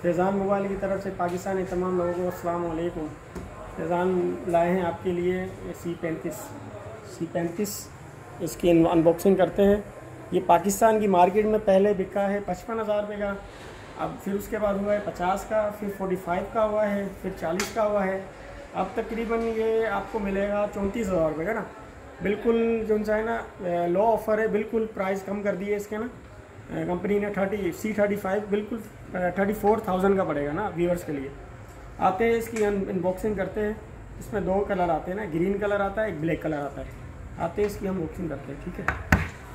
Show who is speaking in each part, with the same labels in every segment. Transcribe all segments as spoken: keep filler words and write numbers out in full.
Speaker 1: Faizan mobile की तरफ से पाकिस्तानी तमाम लोगों को अस्सलाम वालेकुम। फैज़ान लाए हैं आपके लिए सी पैंतीस सी पैंतीस इसकी अनबॉक्सिंग करते हैं। ये पाकिस्तान की मार्केट में पहले बिका है पचपन हज़ार रुपये का, अब फिर उसके बाद हुआ है पचास का, फिर पैंतालीस का हुआ है, फिर चालीस का हुआ है। अब तकरीबन ये आपको मिलेगा चौंतीस हज़ार रुपये का ना, बिल्कुल जो सा है ना लो ऑफ़र है, बिल्कुल प्राइस कम कर दिए इसके ना कंपनी ने। थर्टी सी थर्टी फाइव बिल्कुल थर्टी फोर थाउजेंड का पड़ेगा ना व्यूअर्स के लिए। आते हैं इसकी अनबॉक्सिंग करते हैं। इसमें दो कलर आते हैं ना, ग्रीन कलर आता है, एक ब्लैक कलर आता है। आते हैं इसकी अनबॉक्सिंग करते हैं, ठीक है।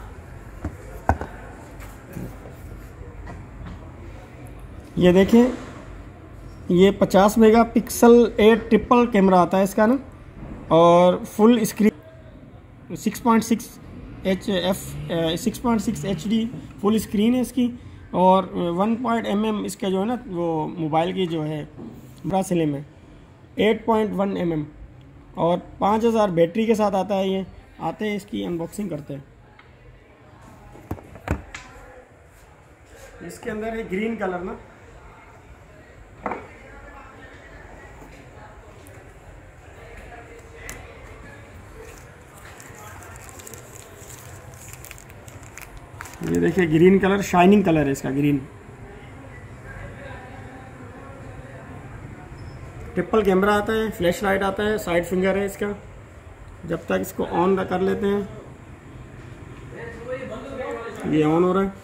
Speaker 1: ये देखें, ये पचास mega pixel eight triple camera आता है इसका ना, और full screen six point six H F six point six H D full screen है इसकी, और वन पॉइंट एम एम इसका जो है ना वो मोबाइल की जो है बड़ा स्लिम है, eight point one M M, और पाँच हज़ार बैटरी के साथ आता है ये। आते हैं इसकी अनबॉक्सिंग करते हैं। इसके अंदर है ग्रीन कलर ना, ये देखिए ग्रीन कलर, शाइनिंग कलर है इसका, ग्रीन। ट्रिपल कैमरा आता है, फ्लैश लाइट आता है, साइड फिंगर है इसका। जब तक इसको ऑन कर लेते हैं, ये ऑन हो रहा है।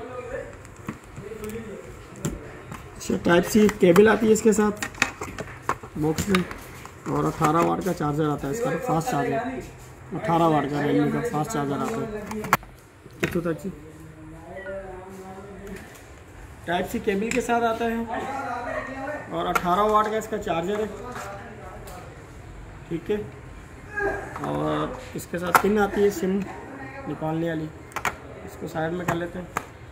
Speaker 1: अच्छा, टाइप सी केबल आती है इसके साथ बॉक्स में, और अठारह वाट का चार्जर आता है इसका, फास्ट चार्जर। अठारह वाट का रेडमी का फास्ट चार्जर आता है। कितों तक सी टाइप सी केबल के साथ आता है, और अठारह वाट का इसका चार्जर है, ठीक है। और इसके साथ पिन आती है सिम निकालने वाली, इसको साइड में कर लेते हैं।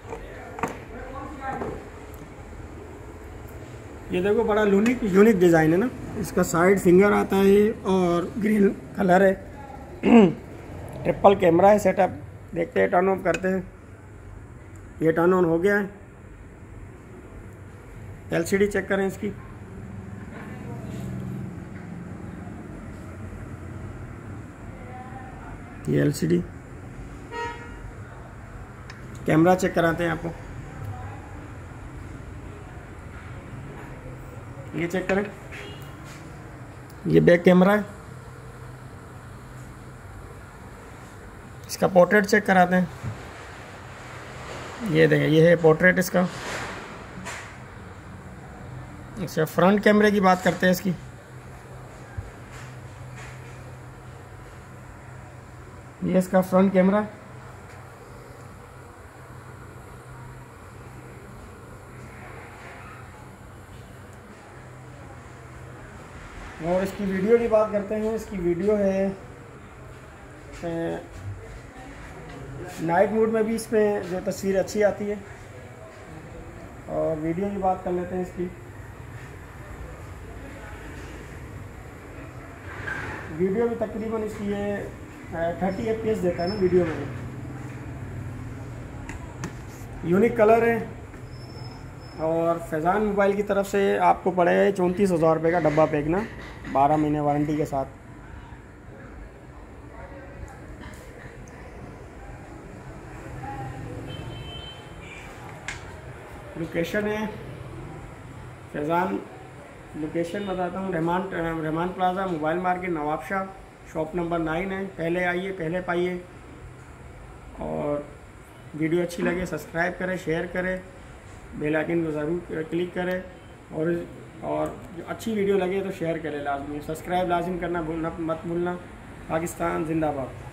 Speaker 1: ये देखो बड़ा यूनिक यूनिक डिज़ाइन है ना, इसका साइड फिंगर आता है और ग्रीन कलर है। ट्रिपल कैमरा है सेटअप। देखते हैं, टर्न ऑफ करते हैं। ये टर्न ऑन हो गया है। एलसीडी चेक करें इसकी। ये एलसीडी। कैमरा चेक कराते हैं आपको, ये चेक करें, ये बैक कैमरा है। इसका पोर्ट्रेट चेक कराते हैं। ये देखें, ये है पोर्ट्रेट इसका। अच्छा, फ्रंट कैमरे की बात करते हैं इसकी। ये इसका फ्रंट कैमरा, और इसकी वीडियो की बात करते हैं। इसकी वीडियो है नाइट मोड में भी इसमें जो तस्वीर अच्छी आती है। और वीडियो की बात कर लेते हैं इसकी। वीडियो भी तकरीबन इसकी ये थर्टी एफ पी एस देता है ना वीडियो में। यूनिक कलर है, और फैज़ान मोबाइल की तरफ से आपको पड़ेगा चौंतीस हज़ार रुपये का डब्बा पैक ना, बारह महीने वारंटी के साथ। लोकेशन है फैज़ान, लोकेशन बताता हूँ, Rehman Rehman plaza, mobile market, Nawabshah, shop number nine है। पहले आइए, पहले पाइए। और वीडियो अच्छी लगे सब्सक्राइब करें, शेयर करें, बेल आइकन को ज़रूर क्लिक करें, और और जो अच्छी वीडियो लगे तो शेयर करें लाजमी। सब्सक्राइब लाजिम करना भूलना मत भूलना। पाकिस्तान जिंदाबाद।